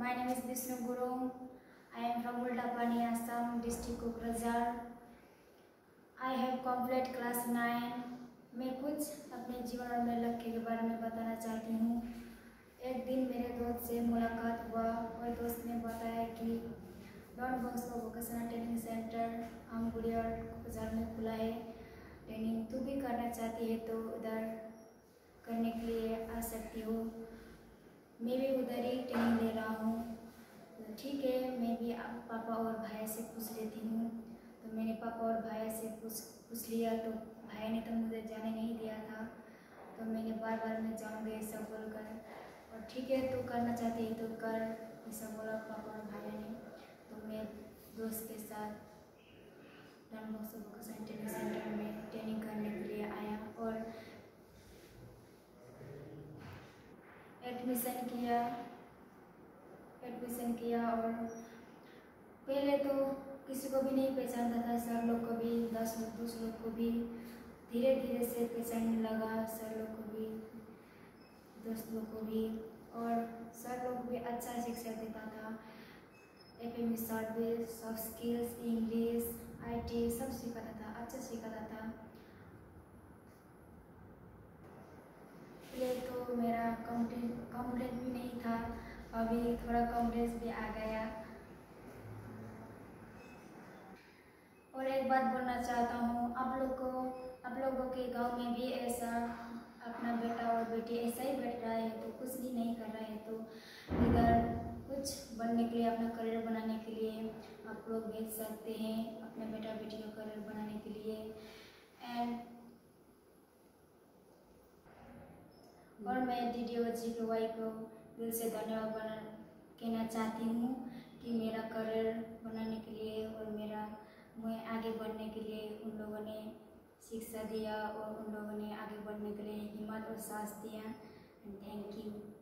My name is Vishnu Guru. I am from Uldapani, Assam, district Kokrajhar. I have completed class 9. मैं कुछ अपने जीवन और मेरे लक्ष्य के बारे में बताना चाहती हूँ। एक दिन मेरे दोस्त से मुलाकात हुआ और दोस्त ने बताया कि Don Bosco vocational training centre Amguria कokrajhar में खुला है ट्रेनिंग। तू भी करना चाहती है तो उधर करने के लिए आ सकती हो। मैं भी उधर ही ट्रेनिंग ले रहा हूँ। तो ठीक है, मैं भी पापा और भाई से पूछ लेती हूँ। तो मैंने पापा और भाई से पूछ लिया तो भाई ने तो मुझे जाने नहीं दिया था। तो मैंने बार मैं जाऊँगी ऐसा बोलकर, और ठीक है तू करना चाहती है तो कर, ऐसा बोला पापा और भाई ने। तो मैं दोस्त के साथ Don Bosco vocational training centre में ट्रेनिंग करने के लिए आया और एडमिशन किया। और पहले तो किसी को भी नहीं पहचानता था, सर लोग को भी, 10 लोग को भी। धीरे धीरे से पहचानने लगा, सर लोग को भी, दोस्त लोग को भी। और सर लोग भी अच्छा शिक्षा देता था। FME service, soft skills, English, IT सब सिखाता था, अच्छा सिखाता था। पहले तो मेरा कॉन्फिडेंस भी नहीं था, अभी थोड़ा कॉन्फिडेंस भी आ गया। और एक बात बोलना चाहता हूँ, आप लोगों के गांव में भी ऐसा अपना बेटा और बेटी ऐसा ही बैठ रहा है तो कुछ भी नहीं कर रहा है, तो इधर कुछ बनने के लिए, अपना करियर बनाने के लिए आप लोग भेज सकते हैं, अपने बेटा बेटी का करियर बनाने के लिए। और मैं DDOGKY को दिल से धन्यवाद कहना चाहती हूँ कि मेरा करियर बनाने के लिए और मैं आगे बढ़ने के लिए उन लोगों ने शिक्षा दिया और उन लोगों ने आगे बढ़ने के लिए हिम्मत और साहस दिया। Thank you.